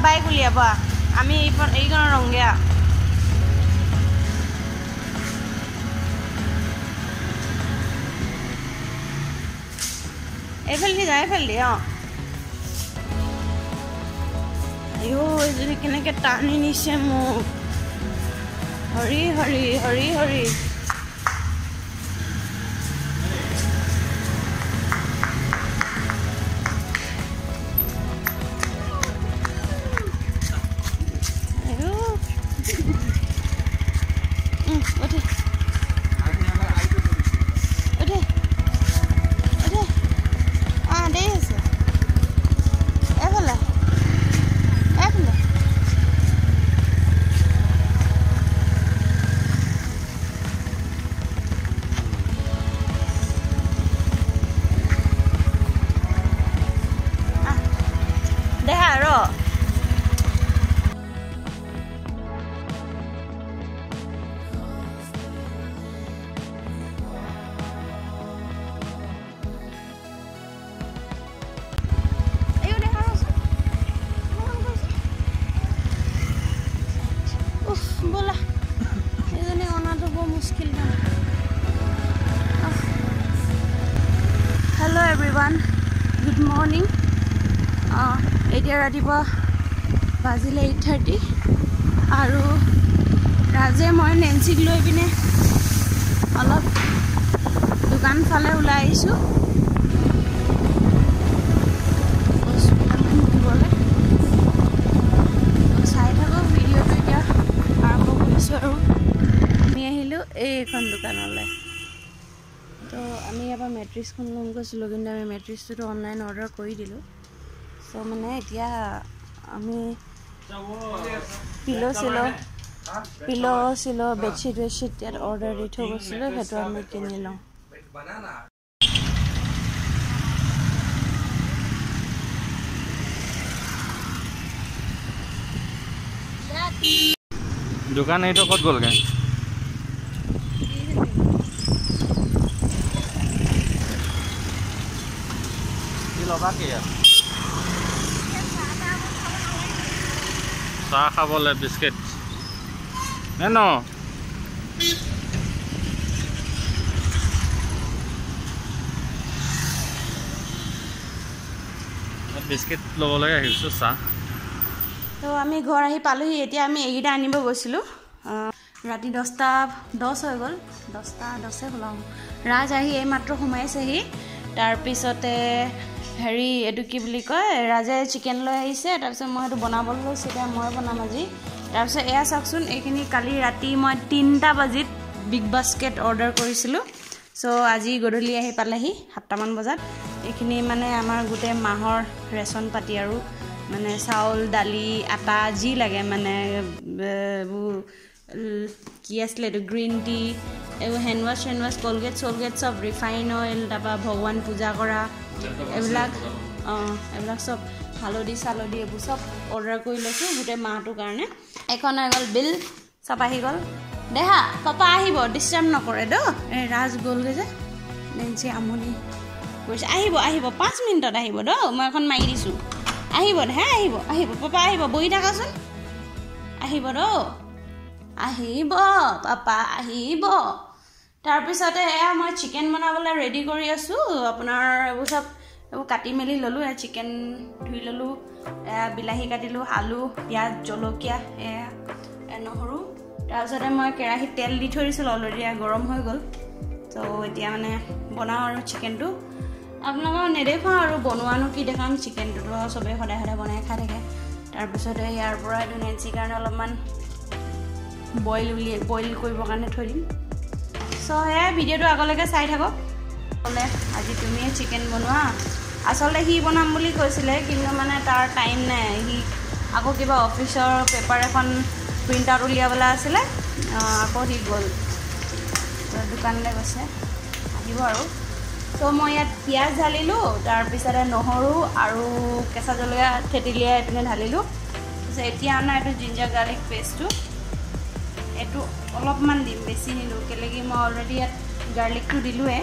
bike উলিয়াবা আমি এইখন ৰংগিয়া এইফালে দি আইও এজনী কেনেকে টানি নিছে মোক হৰি হৰি হৰি হৰি बोला এজনী অনাটো বৰ মুশকিল না হেল্ল' এভৰিৱান গুড মৰ্নিং এতিয়া ৰাতিপুৱা বাজিলে 8:30 আৰু ৰাজে মই নেন্সিক লৈ পিনে অলপ দোকান ফালে ওলাই আহিছোঁ এইখন দোকানলৈ তো আমি ইয়াৰ পৰা মেট্ৰিক্সখন ল'ম গৈছিলোঁ কিন্তু আমি মেট্ৰিক্সটো অনলাইন অৰ্ডাৰ কৰি দিলোঁ চ' মানে এতিয়া আমি পিলো চিলো বেডশ্বীট ইয়াত অৰ্ডাৰ দি থৈ গৈছিলোঁ সেইটো আমি কিনি লওঁ দোকান এইটো ক'ত গ'লগে চাহ খাবলৈ বিস্কিট ন বিস্কিট ল'বলৈ আহিছোঁ চাহ তো আমি ঘৰ আহি পালোহি এতিয়া আমি এইকেইটা আনিব গৈছিলোঁ ৰাতি 10:10 হৈ গ'ল 10:10 হ'লাও ৰাজ আহি এইমাত্ৰ সোমাইছেহি তাৰপিছতে হেৰি এইটো কি বুলি কয় ৰাজে চিকেন লৈ আহিছে তাৰপিছত মই সেইটো বনাবলৈ লৈছোঁ এতিয়া মই বনাম আজি তাৰপিছত এয়া চাওকচোন এইখিনি কালি ৰাতি মই 3টা বাজিত বিগ বাস্কেট অৰ্ডাৰ কৰিছিলোঁ চ' আজি গধূলি আহি পালেহি 7টামান বজাত এইখিনি মানে আমাৰ গোটেই মাহৰ ৰেচন পাতি আৰু মানে চাউল দালি আটা যি লাগে মানে কি আছিলে এইটো গ্ৰীণ টি এইবোৰ হেণ্ডৱাছ কলগেট চব ৰিফাইন অইল তাৰপৰা ভগৱান পূজা কৰা এইবিলাক চব হালধি চালধি এইবোৰ চব অৰ্ডাৰ কৰি লৈছোঁ গোটেই মাহটোৰ কাৰণে এখন হৈ গ'ল বিল চব আহি গ'ল দেহা পাপা আহিব ডিষ্টাৰ্ব নকৰে এই ৰাজ গ'লগৈ যে নেন্সি আমনি কৰিছে আহিব 5 মিনিটত আহিব মই এখন মাৰি দিছোঁ আহিব দেহা আহিব পাপা আহিব বহি থাকাচোন আহিব আহিব পাপা আহিব তাৰপিছতে এয়া মই চিকেন বনাবলৈ ৰেডি কৰি আছোঁ আপোনাৰ এইবোৰ কাটি মেলি ল'লোঁ এয়া চিকেন ধুই ল'লোঁ এয়া বিলাহী কাটিলোঁ আলু পিঁয়াজ জলকীয়া এয়া নহৰু তাৰপিছতে মই কেৰাহীত তেল দি থৈ দিছিলোঁ অলৰেডি গৰম হৈ গ'ল তো এতিয়া মানে বনাওঁ আৰু চিকেনটো আপোনালোকক নেদেখাওঁ আৰু বনোৱানো কি দেখাম চিকেনটোতো চবেই সদায় বনাই খাই থাকে তাৰপিছতে ইয়াৰ পৰা এইটো নেন্সিৰ কাৰণে অলপমান বইল কৰিবৰ কাৰণে থৈ দিম চ' সেয়া ভিডিঅ'টো আগলৈকে চাই থাকক বোলে আজি তুমিয়ে চিকেন বনোৱা আচলতে সি বনাম বুলি কৈছিলে কিন্তু মানে তাৰ টাইম নাই সি আকৌ কিবা অফিচৰ পেপাৰ এখন প্ৰিণ্ট আউট উলিয়াবলৈ আছিলে আকৌ সি গ'ল দোকানলৈ গৈছে আহিব আৰু চ' মই ইয়াত পিঁয়াজ ঢালিলোঁ তাৰপিছতে নহৰু আৰু কেঁচা জলকীয়া থেতেলিয়াই এইপিনে ঢালিলোঁ তাৰপিছত এতিয়া অনা এইটো জিঞ্জাৰ গাৰ্লিক পেষ্টটো এইটো অলপমান দিম বেছি নিদিওঁ কেলৈ কি মই অলৰেডি ইয়াত গাৰ্লিকটো দিলোঁৱে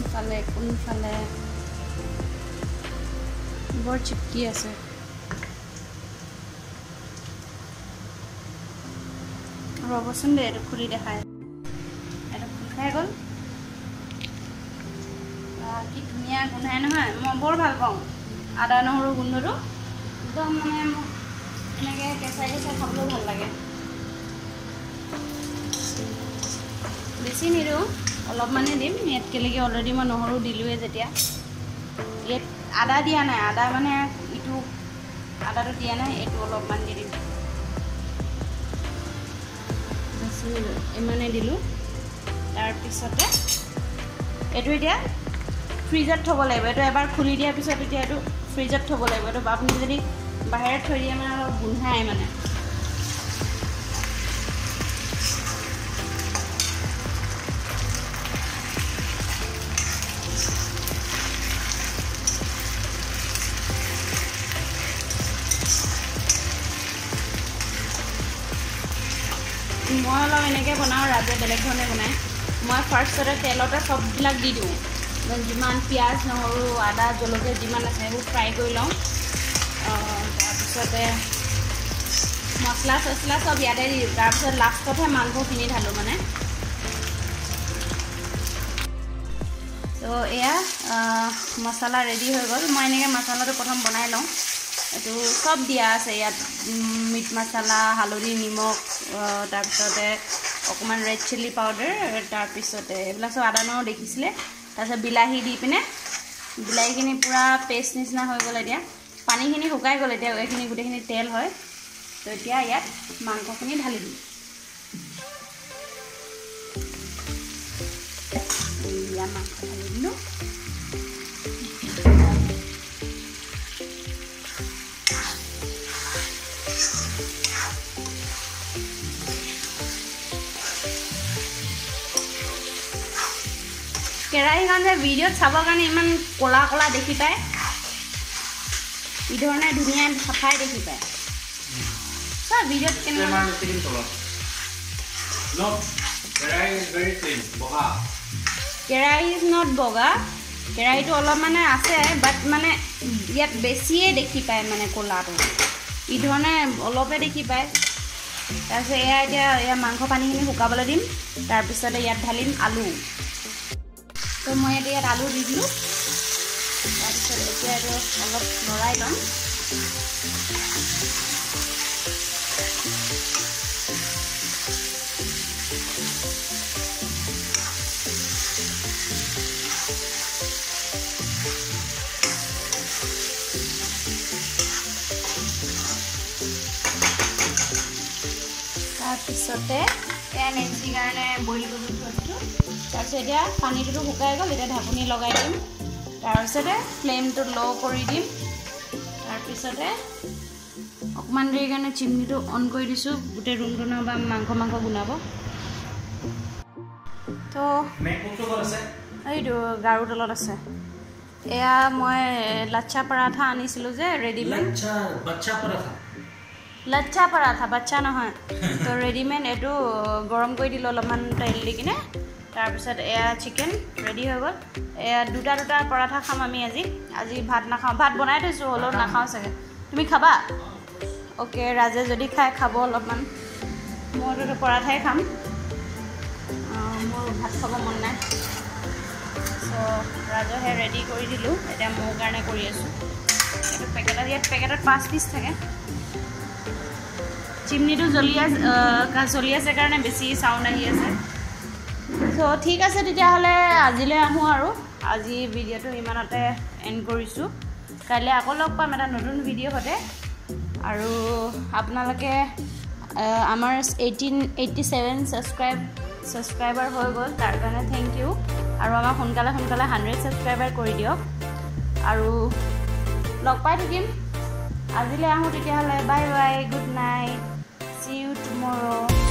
কোনফালে বৰ চিপকি আছে ৰবচোন দে এইটো খুলি দেখায় এইটো খুল খাই গ'ল কি ধুনীয়া গোন্ধাই নহয় মই বৰ ভাল পাওঁ আদা নহৰু গোন্ধটো একদম মানে মোক এনেকৈ কেঁচাই কেঁচাই খাবলৈও ভাল লাগে বেছি নিদিওঁ অলপমানে দিম ইয়াতকেলৈকে অলৰেডি মই নহৰু দিলোঁৱে যেতিয়া ইয়াত আদা দিয়া নাই আদা মানে ইটো আদাটো দিয়া নাই এইটো অলপমান দি দিম ইমানে দিলোঁ তাৰপিছতে এইটো এতিয়া ফ্ৰিজত থ'ব লাগিব এইটো এবাৰ খুলি দিয়াৰ পিছত এতিয়া এইটো ফ্ৰিজত থ'ব লাগিব এইটো আপুনি যদি বাহিৰত থৈ দিয়ে মানে অলপ গোন্ধাই মানে মই অলপ এনেকৈ বনাওঁ ৰাজে বেলেগ ধৰণে বনায় মই ফাৰ্ষ্টতে তেলতে চববিলাক দি দিওঁ যিমান পিঁয়াজ নহৰু আদা জলকীয়া যিমান আছে সেইবোৰ ফ্ৰাই কৰি লওঁ তাৰপিছতে মছলা চছলা চব ইয়াতে দি দিওঁ তাৰপিছত লাষ্টতহে মাংসখিনি ঢালোঁ মানে তো এয়া মছলা ৰেডি হৈ গ'ল মই এনেকৈ মছলাটো প্ৰথম বনাই লওঁ এইটো চব দিয়া আছে ইয়াত মিট মছলা হালধি নিমখ তাৰপিছতে অকণমান ৰেড চিলি পাউডাৰ তাৰপিছতে এইবিলাক চব আদা নহৰু দেখিছিলে তাৰপিছত বিলাহী দি পিনে বিলাহীখিনি পূৰা পেষ্ট নিচিনা হৈ গ'ল এতিয়া পানীখিনি শুকাই গ'ল এতিয়া এইখিনি গোটেইখিনি তেল হয় তো এতিয়া ইয়াত মাংসখিনি ঢালি দিম ইয়াত মাংস ঢালি দিলোঁ কেৰাহীখন যে ভিডিঅ'ত চাবৰ কাৰণে ইমান ক'লা ক'লা দেখি পায় ইধৰণে ধুনীয়া চাফাই দেখি পায় চব ভিডিঅ'ত কেনেকুৱা কেৰাহী ইজ নট বগা কেৰাহীটো অলপ মানে আছে বাট মানে ইয়াত বেছিয়ে দেখি পায় মানে ক'লাটো ইধৰণে অলপে দেখি পায় তাৰপিছত এতিয়া মাংস পানীখিনি শুকাবলৈ দিম তাৰপিছতে ইয়াত ঢালিম আলু তো মই ইয়াত আলু দি দিলোঁ তাৰপিছত এতিয়া এইটো অলপ লৰাই ল'ম তাৰপিছতে এয়া নেক্সট কাৰণে বইল কৰি থৈছোঁ তাৰপিছত এতিয়া পানীটো শুকাই গ'ল এতিয়া ঢাকনি লগাই দিম তাৰপিছতে ফ্লেমটো ল' কৰি দিম তাৰপিছতে অকণমান দেৰি কাৰণে চিমনিটো অন কৰি দিছোঁ গোটেই ৰুমটো নহ'বা মাংস গুণাব তো এইটো গাৰু তলত আছে এয়া মই লাচ্ছা পৰাঠা আনিছিলোঁ যে ৰেডিমেড লাচ্ছা পৰাঠা বাচ্চা নহয় তো ৰেডিমেড এইটো গৰম কৰি দিলোঁ অলপমান তেল দি কিনে তাৰপিছত এয়া চিকেন ৰেডি হৈ গ'ল এয়া দুটা পৰাঠা খাম আমি আজি ভাত নাখাওঁ ভাত বনাই থৈছোঁ হ'লেও নাখাওঁ চাগে তুমি খাবা অ'কে ৰাজে যদি খাই খাব অলপমান মইতো পৰাঠাই খাম মোৰ ভাত খাব মন নাই চ' ৰাজহে ৰেডি কৰি দিলোঁ এতিয়া মোৰ কাৰণে কৰি আছোঁ এইটো ইয়াত পেকেটত 5 পিচ থাকে চিমনিটো জ্বলি আছে কাৰণে বেছি চাউণ্ড আহি আছে চ' ঠিক আছে তেতিয়াহ'লে আজিলৈ আহোঁ আৰু আজি ভিডিঅ'টো ইমানতে এণ্ড কৰিছোঁ কাইলৈ আকৌ লগ পাম এটা নতুন ভিডিঅ' সৈতে আৰু আপোনালোকে আমাৰ 87 ছাবস্ক্ৰাইবাৰ হৈ গ'ল তাৰ কাৰণে থেংক ইউ আৰু আমাক সোনকালে 100 ছাবস্ক্ৰাইবাৰ কৰি দিয়ক আৰু লগ পাই থাকিম আজিলৈ আহোঁ তেতিয়াহ'লে bye bye good night see you tomorrow